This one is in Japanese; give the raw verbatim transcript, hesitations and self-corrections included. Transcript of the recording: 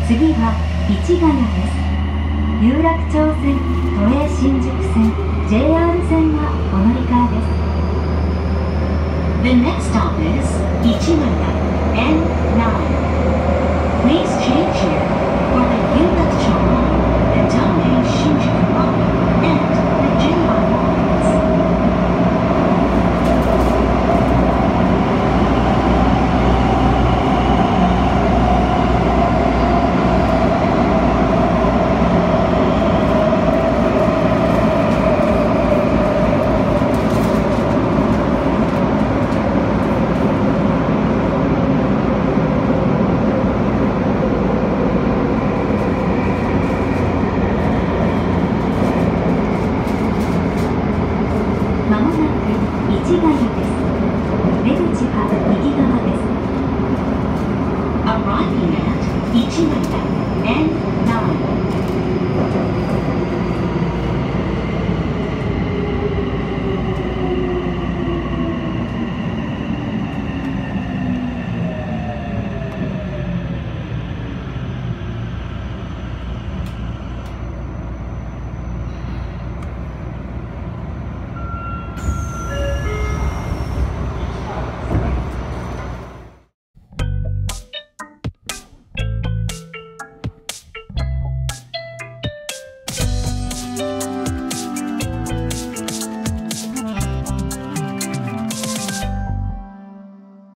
次は市ヶ谷です。有楽町線、都営新宿線、ジェイアール 線はお乗り換えです。 The next stop is Ichigayaエヌナイン. Please change here for the Yurakcho Line, the Toei Shinjuku Line, and the J R lines. まもなく市ヶ谷です。出口は右側です。 Arriving at Ichigayaエヌ